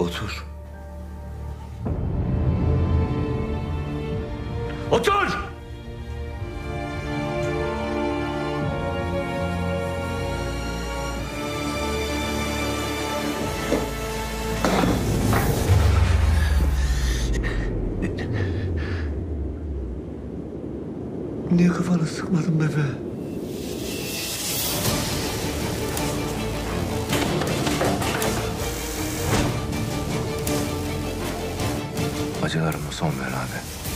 Otur. Otur! Niye kafanı sıkmadın bebe? Acılarıma son ver abi.